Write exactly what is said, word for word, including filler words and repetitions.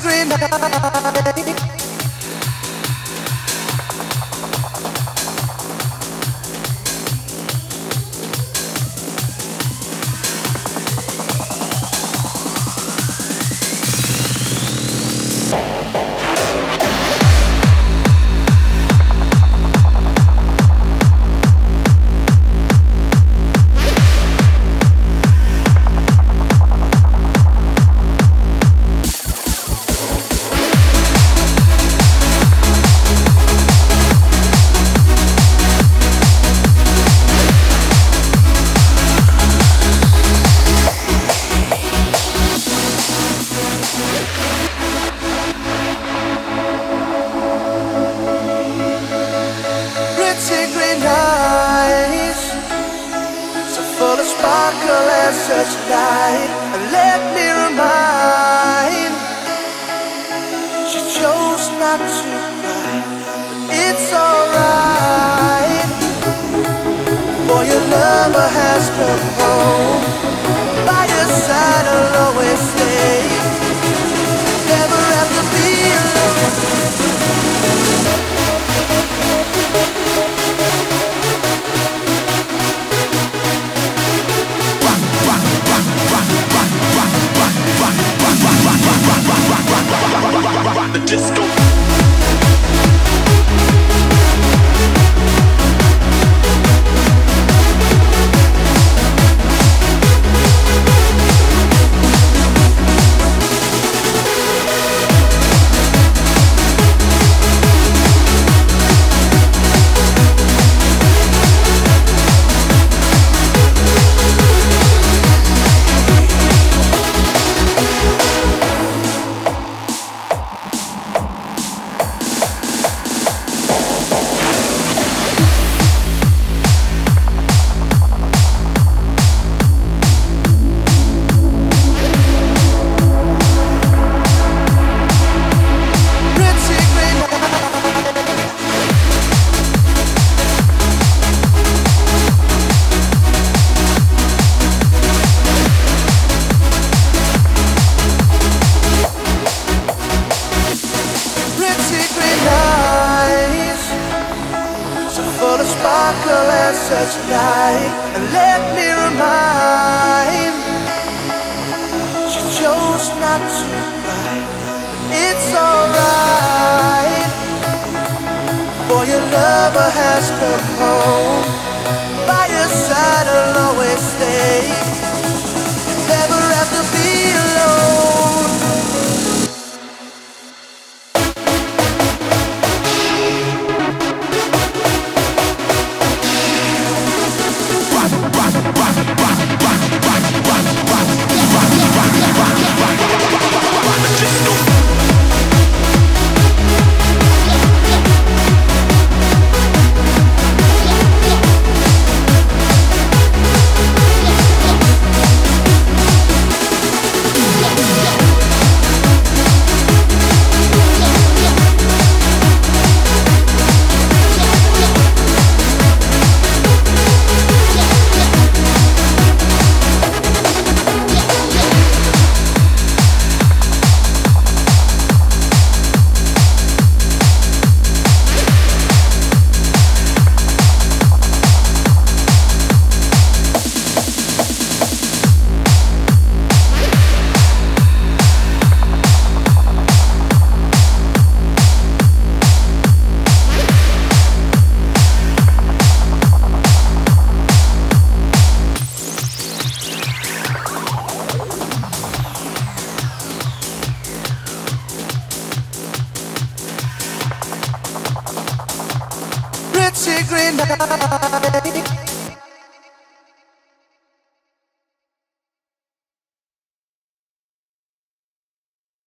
green night. Full of sparkle and such light, and let me remind, she chose not to cry. It's alright, for your lover has come home. By your side I'll always stay, never have to be alone. The disco. Full of sparkle and such light, and let me remind, she chose not to cry. It's alright, for your lover has come home. By your side I'll always stay, never have to be alone. Pretty green night.